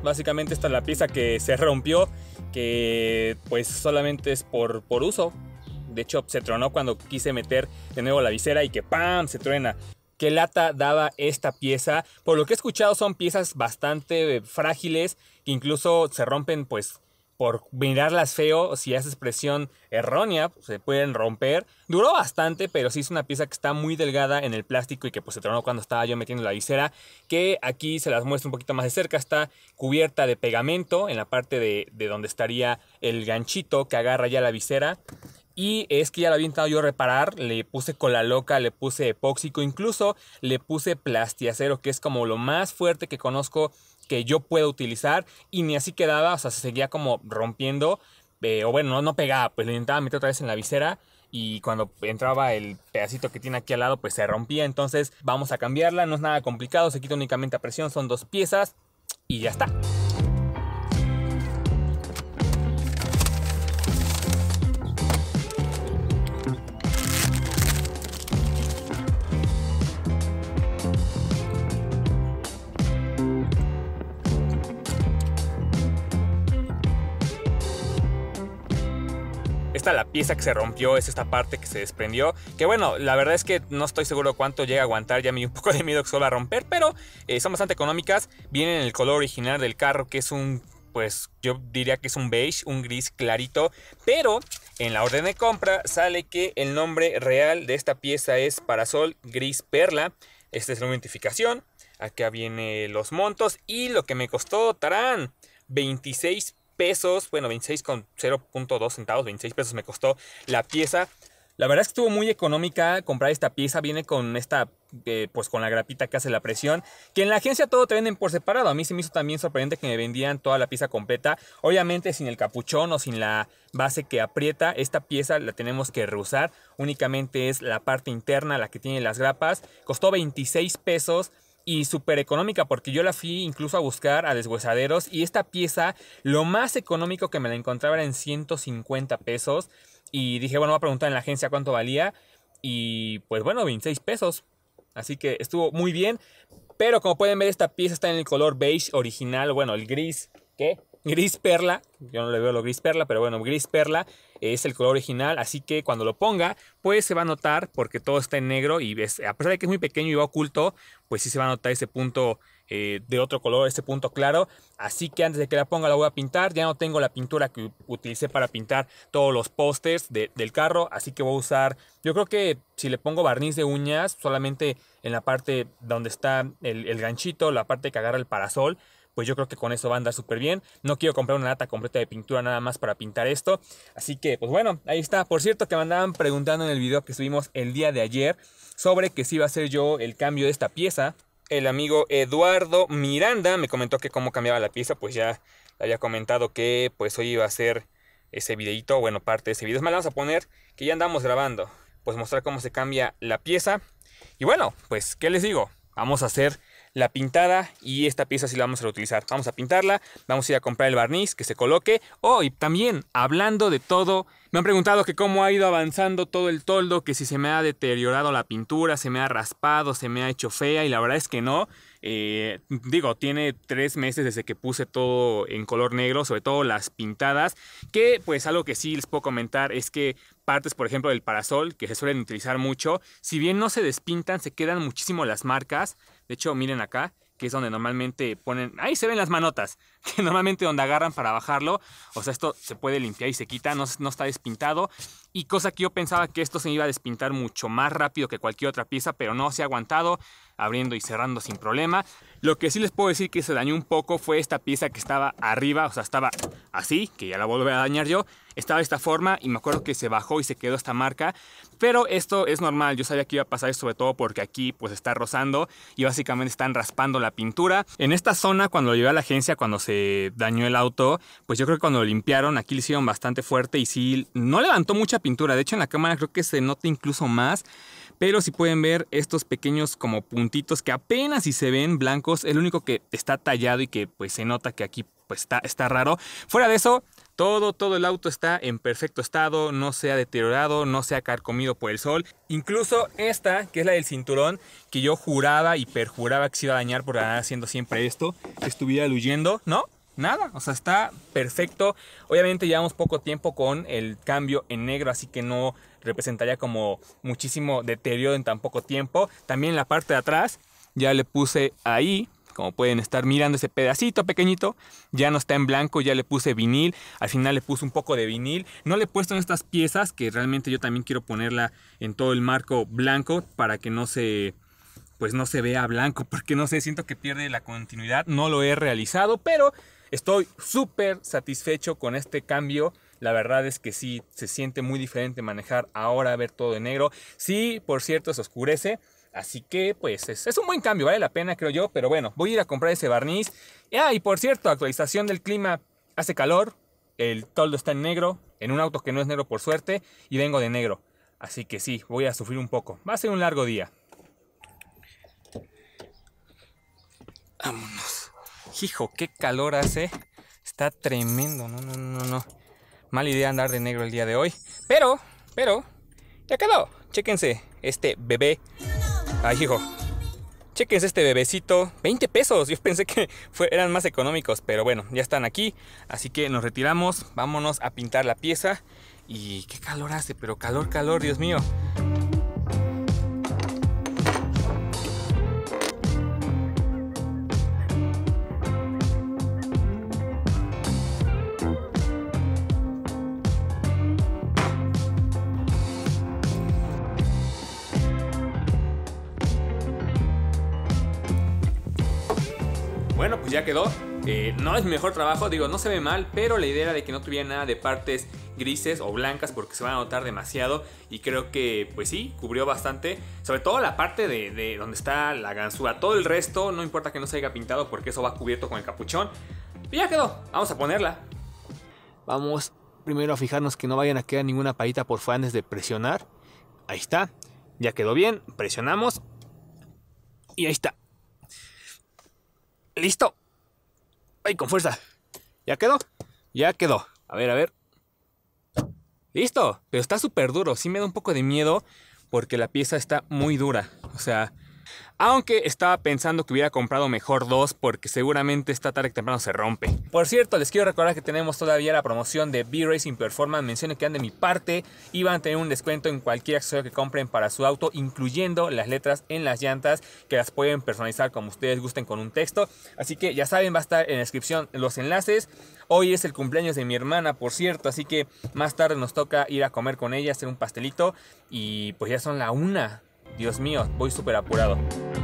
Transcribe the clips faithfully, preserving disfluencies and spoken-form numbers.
Básicamente esta es la pieza que se rompió, que pues solamente es por, por uso. De hecho se tronó cuando quise meter de nuevo la visera y que ¡pam! Se truena. ¿Qué lata daba esta pieza? Por lo que he escuchado son piezas bastante frágiles que incluso se rompen pues por mirarlas feo. Si haces presión errónea pues, se pueden romper. Duró bastante, pero sí es una pieza que está muy delgada en el plástico y que pues se tronó cuando estaba yo metiendo la visera. Que aquí se las muestro un poquito más de cerca. Está cubierta de pegamento en la parte de, de donde estaría el ganchito que agarra ya la visera. Y es que ya lo había intentado yo reparar, le puse cola loca, le puse epóxico, incluso le puse plastiacero, que es como lo más fuerte que conozco que yo puedo utilizar. Y ni así quedaba, o sea, se seguía como rompiendo, eh, o bueno, no, no pegaba, pues le intentaba meter otra vez en la visera. Y cuando entraba el pedacito que tiene aquí al lado, pues se rompía. Entonces vamos a cambiarla, no es nada complicado, se quita únicamente a presión, son dos piezas y ya está. Esta la pieza que se rompió, es esta parte que se desprendió. Que bueno, la verdad es que no estoy seguro cuánto llega a aguantar. Ya me dio un poco de miedo que se vuelva a romper. Pero eh, son bastante económicas. Vienen en el color original del carro, que es un, pues yo diría que es un beige, un gris clarito. Pero en la orden de compra sale que el nombre real de esta pieza es Parasol Gris Perla. Esta es la identificación. Acá vienen los montos. Y lo que me costó, tarán, veintiséis pesos, bueno, veintiséis con cero punto dos centavos, veintiséis pesos me costó la pieza. La verdad es que estuvo muy económica comprar esta pieza. Viene con esta, eh, pues con la grapita que hace la presión. Que en la agencia todo te venden por separado. A mí se me hizo también sorprendente que me vendían toda la pieza completa. Obviamente sin el capuchón o sin la base que aprieta. Esta pieza la tenemos que reusar. Únicamente es la parte interna la que tiene las grapas. Costó veintiséis pesos. Y súper económica porque yo la fui incluso a buscar a deshuesaderos. Y esta pieza, lo más económico que me la encontraba era en ciento cincuenta pesos. Y dije, bueno, voy a preguntar en la agencia cuánto valía. Y pues bueno, veintiséis pesos. Así que estuvo muy bien. Pero como pueden ver, esta pieza está en el color beige original. Bueno, el gris, ¿qué? Gris perla. Yo no le veo lo gris perla, pero bueno, gris perla es el color original. Así que cuando lo ponga, pues se va a notar porque todo está en negro. Y ves, a pesar de que es muy pequeño y va oculto, pues sí se va a notar ese punto eh, de otro color, ese punto claro. Así que antes de que la ponga la voy a pintar. Ya no tengo la pintura que utilicé para pintar todos los pósters de, del carro. Así que voy a usar, yo creo que si le pongo barniz de uñas, solamente en la parte donde está el, el ganchito, la parte que agarra el parasol, pues yo creo que con eso va a andar súper bien. No quiero comprar una lata completa de pintura nada más para pintar esto. Así que, pues bueno, ahí está. Por cierto, que me andaban preguntando en el video que subimos el día de ayer sobre que si iba a hacer yo el cambio de esta pieza. El amigo Eduardo Miranda me comentó que cómo cambiaba la pieza. Pues ya le había comentado que pues hoy iba a hacer ese videito, bueno, parte de ese video. Es más, le vamos a poner que ya andamos grabando. Pues mostrar cómo se cambia la pieza. Y bueno, pues, ¿qué les digo? Vamos a hacer la pintada y esta pieza sí la vamos a reutilizar. Vamos a pintarla, vamos a ir a comprar el barniz que se coloque. Oh, y también, hablando de todo, me han preguntado que cómo ha ido avanzando todo el toldo, que si se me ha deteriorado la pintura, se me ha raspado, se me ha hecho fea, y la verdad es que no. Eh, digo, tiene tres meses desde que puse todo en color negro, sobre todo las pintadas, que pues algo que sí les puedo comentar es que partes, por ejemplo, del parasol, que se suelen utilizar mucho, si bien no se despintan, se quedan muchísimo las marcas. De hecho, miren acá, que es donde normalmente ponen, ahí se ven las manotas, que normalmente donde agarran para bajarlo. O sea, esto se puede limpiar y se quita, no, no está despintado. Y cosa que yo pensaba que esto se iba a despintar mucho más rápido que cualquier otra pieza, pero no, se ha aguantado, abriendo y cerrando sin problema. Lo que sí les puedo decir que se dañó un poco fue esta pieza que estaba arriba, o sea, estaba así, que ya la volví a dañar yo. Estaba de esta forma y me acuerdo que se bajó y se quedó esta marca. Pero esto es normal, yo sabía que iba a pasar esto, sobre todo porque aquí pues está rozando y básicamente están raspando la pintura. En esta zona, cuando lo llevé a la agencia, cuando se dañó el auto, pues yo creo que cuando lo limpiaron, aquí le hicieron bastante fuerte y sí, no levantó mucha pintura. De hecho, en la cámara creo que se nota incluso más. pero si pueden ver estos pequeños como puntitos que apenas si se ven blancos, el único que está tallado y que pues se nota que aquí pues está, está raro. Fuera de eso, todo, todo el auto está en perfecto estado, no se ha deteriorado, no se ha carcomido por el sol. Incluso esta, que es la del cinturón, que yo juraba y perjuraba que se iba a dañar por andar haciendo siempre esto, que estuviera huyendo, ¿no? Nada, o sea, está perfecto. Obviamente llevamos poco tiempo con el cambio en negro, así que no representaría como muchísimo deterioro en tan poco tiempo. También la parte de atrás ya le puse ahí, como pueden estar mirando ese pedacito pequeñito, ya no está en blanco, ya le puse vinil. Al final le puse un poco de vinil. No le he puesto en estas piezas, que realmente yo también quiero ponerla en todo el marco blanco para que no se... pues no se vea blanco, porque no sé, siento que pierde la continuidad. No lo he realizado, pero estoy súper satisfecho con este cambio. La verdad es que sí, se siente muy diferente manejar ahora, ver todo de negro. Sí, por cierto, se oscurece, así que pues es, es un buen cambio, vale la pena creo yo. Pero bueno, voy a ir a comprar ese barniz. Ah, y por cierto, actualización del clima, hace calor, el toldo está en negro, en un auto que no es negro por suerte, y vengo de negro. Así que sí, voy a sufrir un poco, va a ser un largo día. Vámonos. Hijo, qué calor hace. Está tremendo. No, no, no, no. Mala idea andar de negro el día de hoy. Pero, pero, ya quedó. Chéquense este bebé. Ay, hijo. Chéquense este bebecito. veinte pesos. Yo pensé que fue, eran más económicos. Pero bueno, ya están aquí. Así que nos retiramos. Vámonos a pintar la pieza. Y qué calor hace. Pero calor, calor, Dios mío. Bueno, pues ya quedó. Eh, no es mi mejor trabajo, digo, no se ve mal, pero la idea era de que no tuviera nada de partes grises o blancas porque se van a notar demasiado. Y creo que, pues sí, cubrió bastante. Sobre todo la parte de, de donde está la ganzúa. Todo el resto, no importa que no se haya pintado porque eso va cubierto con el capuchón. Y ya quedó, vamos a ponerla. Vamos primero a fijarnos que no vayan a quedar ninguna paita por fuera antes de presionar. Ahí está, ya quedó bien, presionamos. Y ahí está. ¡Listo! ¡Ay, con fuerza! ¿Ya quedó? Ya quedó. A ver, a ver. ¡Listo! Pero está súper duro. Sí me da un poco de miedo porque la pieza está muy dura. O sea... Aunque estaba pensando que hubiera comprado mejor dos porque seguramente esta tarde temprano se rompe. Por cierto, les quiero recordar que tenemos todavía la promoción de V-Racing Performance. Mencionen que dan de mi parte y van a tener un descuento en cualquier accesorio que compren para su auto, incluyendo las letras en las llantas que las pueden personalizar como ustedes gusten con un texto. Así que ya saben, va a estar en la descripción los enlaces. Hoy es el cumpleaños de mi hermana, por cierto, así que más tarde nos toca ir a comer con ella, hacer un pastelito y pues ya son la una. Dios mío, voy súper apurado.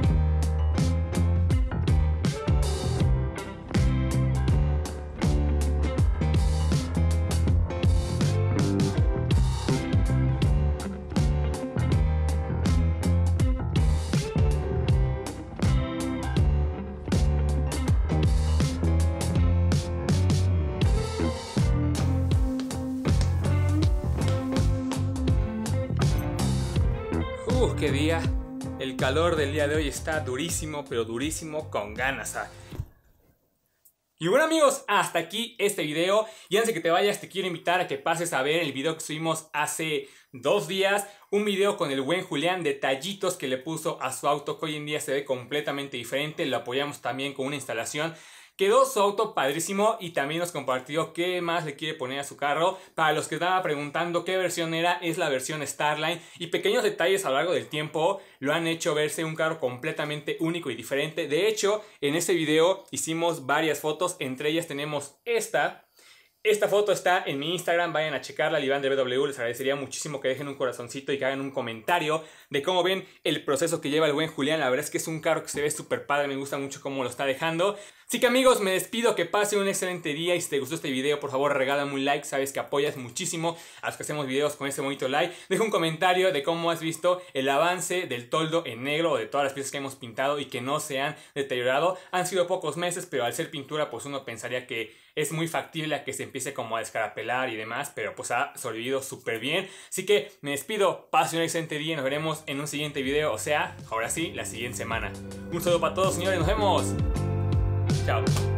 Uh, qué día. El calor del día de hoy está durísimo, pero durísimo con ganas. ¿Ah? Y bueno amigos, hasta aquí este video. Y antes de que te vayas, te quiero invitar a que pases a ver el video que subimos hace dos días. Un video con el buen Julián, detallitos que le puso a su auto, que hoy en día se ve completamente diferente. Lo apoyamos también con una instalación. Quedó su auto padrísimo y también nos compartió qué más le quiere poner a su carro. Para los que estaban preguntando qué versión era, es la versión Starline. Y pequeños detalles a lo largo del tiempo lo han hecho verse un carro completamente único y diferente. De hecho, en ese video hicimos varias fotos, entre ellas tenemos esta. Esta foto está en mi Instagram, vayan a checarla, Iván de B W. Les agradecería muchísimo que dejen un corazoncito y que hagan un comentario de cómo ven el proceso que lleva el buen Julián. La verdad es que es un carro que se ve súper padre, me gusta mucho cómo lo está dejando. Así que amigos, me despido, que pasen un excelente día y si te gustó este video, por favor regálame un like, sabes que apoyas muchísimo a los que hacemos videos con este bonito like. Deja un comentario de cómo has visto el avance del toldo en negro o de todas las piezas que hemos pintado y que no se han deteriorado. Han sido pocos meses, pero al ser pintura pues uno pensaría que es muy factible a que se empiece como a descarapelar y demás, pero pues ha sobrevivido súper bien. Así que me despido, pasen un excelente día y nos veremos en un siguiente video, o sea, ahora sí, la siguiente semana. Un saludo para todos señores, nos vemos. Ciao.